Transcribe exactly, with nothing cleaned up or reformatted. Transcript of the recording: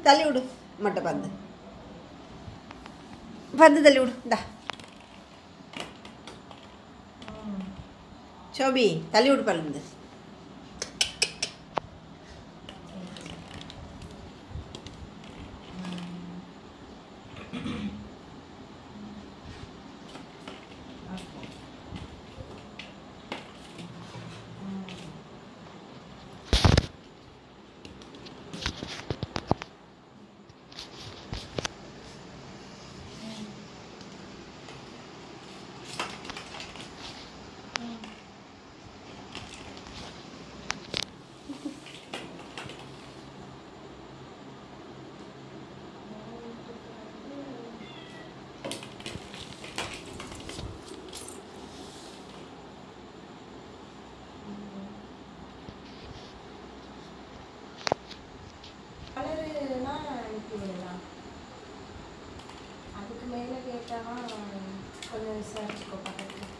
தள்ளி விடு மட்டும் பந்து பந்து தள்ளி விடு. இந்தா சோபி தள்ளி விடு பருந்து. அதுக்கு மேலே கேட்டால் கொஞ்சம் விசாரிச்சுக்கோ பக்கத்தில்.